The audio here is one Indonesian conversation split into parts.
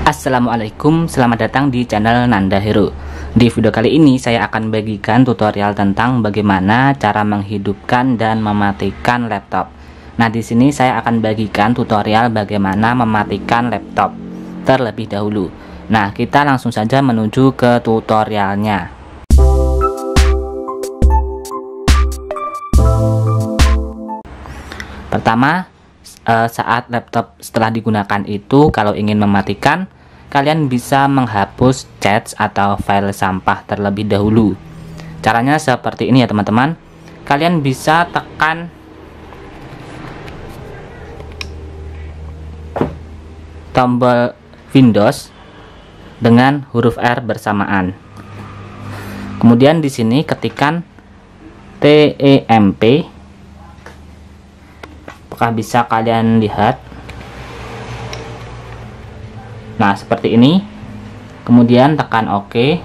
Assalamualaikum, selamat datang di channel Nanda Hero. Di video kali ini saya akan bagikan tutorial tentang bagaimana cara menghidupkan dan mematikan laptop. Nah, di sini saya akan bagikan tutorial bagaimana mematikan laptop terlebih dahulu. Nah, kita langsung saja menuju ke tutorialnya. Pertama, saat laptop setelah digunakan itu, kalau ingin mematikan, kalian bisa menghapus chat atau file sampah terlebih dahulu. Caranya seperti ini ya teman-teman. Kalian bisa tekan tombol Windows dengan huruf R bersamaan. Kemudian di sini ketikkan TEMP. Apakah bisa kalian lihat? Nah, seperti ini. Kemudian tekan OK.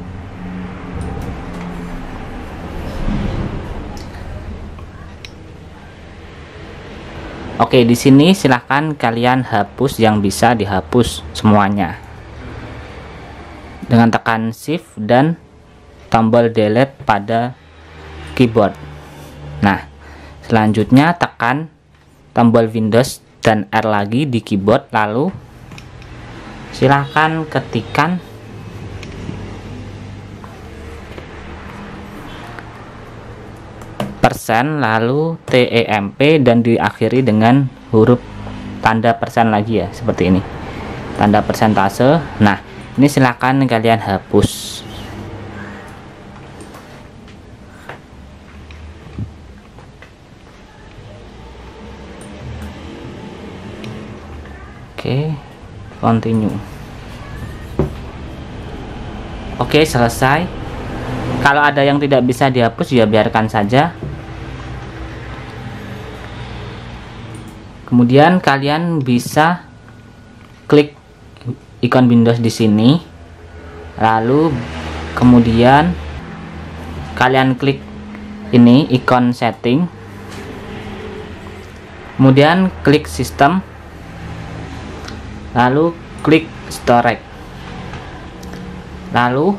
Oke, di sini silahkan kalian hapus yang bisa dihapus semuanya dengan tekan Shift dan tombol Delete pada keyboard. Nah, selanjutnya tekan tombol Windows dan R lagi di keyboard, lalu silahkan ketikkan persen lalu TEMP dan diakhiri dengan huruf tanda persen lagi ya, seperti ini, tanda persentase. Nah, ini silahkan kalian hapus. Oke, continue. Oke, selesai. Kalau ada yang tidak bisa dihapus ya biarkan saja. Kemudian kalian bisa klik ikon Windows di sini. Lalu kemudian kalian klik ini ikon setting. Kemudian klik sistem. Lalu klik storage, lalu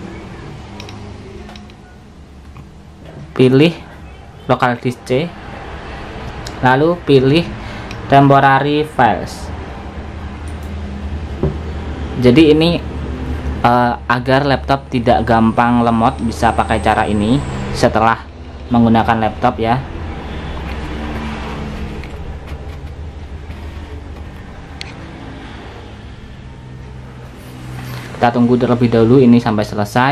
pilih local disk C, lalu pilih temporary files. Jadi ini agar laptop tidak gampang lemot, bisa pakai cara ini setelah menggunakan laptop ya. Kita tunggu terlebih dahulu ini sampai selesai.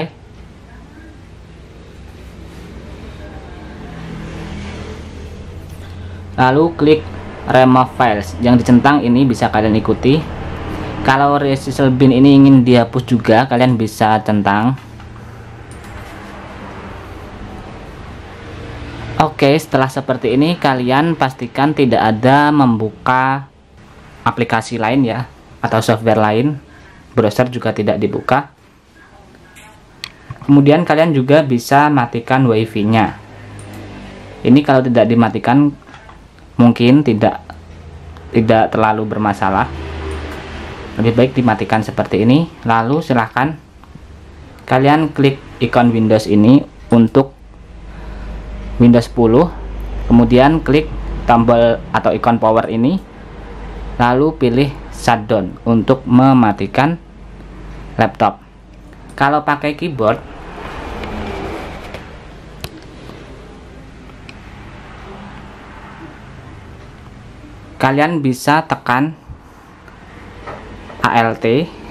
Lalu klik remove files. Yang dicentang ini bisa kalian ikuti. Kalau resistor bin ini ingin dihapus juga, kalian bisa centang. Oke, setelah seperti ini kalian pastikan tidak ada membuka aplikasi lain ya, atau software lain. Browser juga tidak dibuka. Kemudian kalian juga bisa matikan wifi-nya. Ini kalau tidak dimatikan mungkin tidak terlalu bermasalah. Lebih baik dimatikan seperti ini. Lalu silahkan kalian klik ikon Windows ini untuk Windows 10. Kemudian klik tombol atau ikon power ini. Lalu pilih shutdown untuk mematikan laptop. Kalau pakai keyboard, kalian bisa tekan ALT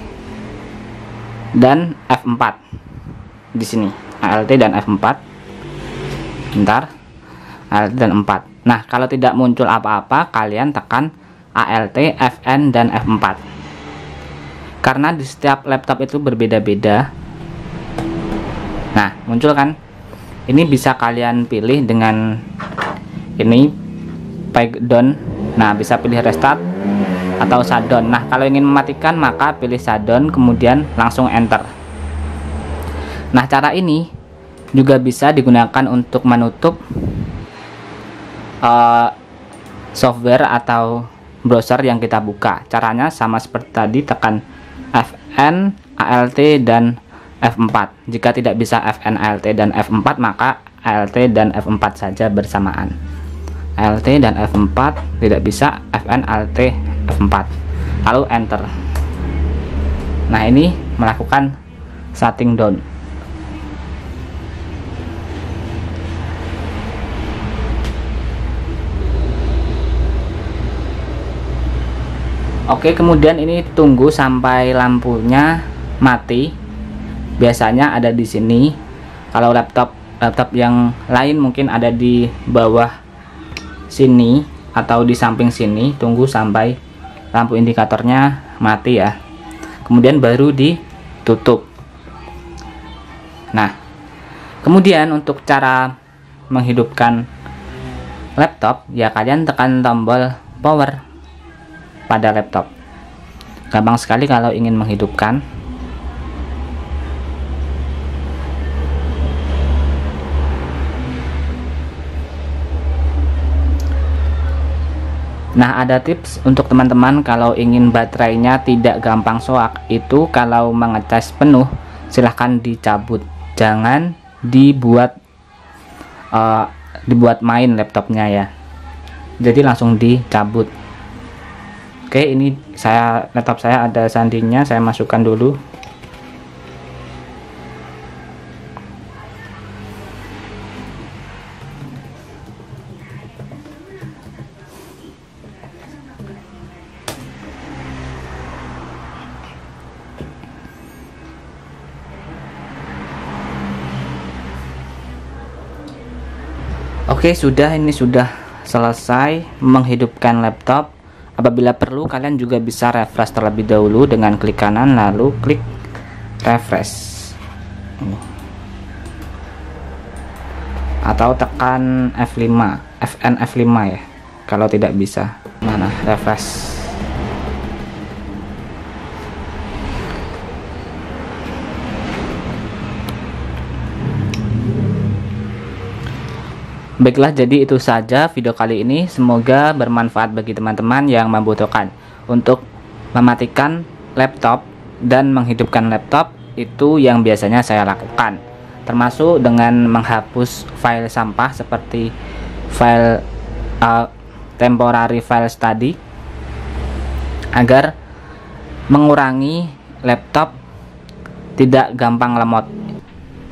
dan F4 di sini. ALT dan F4. Bentar. ALT dan 4. Nah, kalau tidak muncul apa-apa, kalian tekan ALT, Fn dan F4. Karena di setiap laptop itu berbeda-beda. Nah, muncul kan? Ini bisa kalian pilih dengan ini back down. Nah, bisa pilih restart atau shutdown. Nah, kalau ingin mematikan maka pilih shutdown, kemudian langsung enter. Nah, cara ini juga bisa digunakan untuk menutup software atau browser yang kita buka. Caranya sama seperti tadi, tekan Fn, ALT, dan F4. Jika tidak bisa Fn, ALT, dan F4, maka ALT dan F4 saja bersamaan. ALT dan F4, tidak bisa Fn, ALT, F4. Lalu enter. Nah, ini melakukan shutting down. Oke, kemudian ini tunggu sampai lampunya mati. Biasanya ada di sini. Kalau laptop yang lain mungkin ada di bawah sini atau di samping sini. Tunggu sampai lampu indikatornya mati ya. Kemudian baru ditutup. Nah, kemudian untuk cara menghidupkan laptop, ya kalian tekan tombol power pada laptop. Gampang sekali kalau ingin menghidupkan. Nah, ada tips untuk teman-teman kalau ingin baterainya tidak gampang soak. Itu kalau mengecas penuh silahkan dicabut, jangan dibuat main laptopnya ya. Jadi langsung dicabut. Oke, ini laptop saya ada sandinya, saya masukkan dulu. Oke, ini sudah selesai menghidupkan laptop. Apabila perlu, kalian juga bisa refresh terlebih dahulu dengan klik kanan lalu klik refresh. Atau tekan F5, Fn F5 ya. Kalau tidak bisa, mana refresh. Baiklah, jadi itu saja video kali ini. Semoga bermanfaat bagi teman-teman yang membutuhkan. Untuk mematikan laptop dan menghidupkan laptop, itu yang biasanya saya lakukan, termasuk dengan menghapus file sampah seperti file temporary files tadi, agar mengurangi laptop tidak gampang lemot.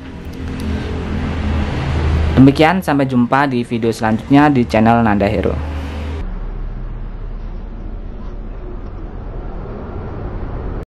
Demikian, sampai jumpa di video selanjutnya di channel Nanda Hero.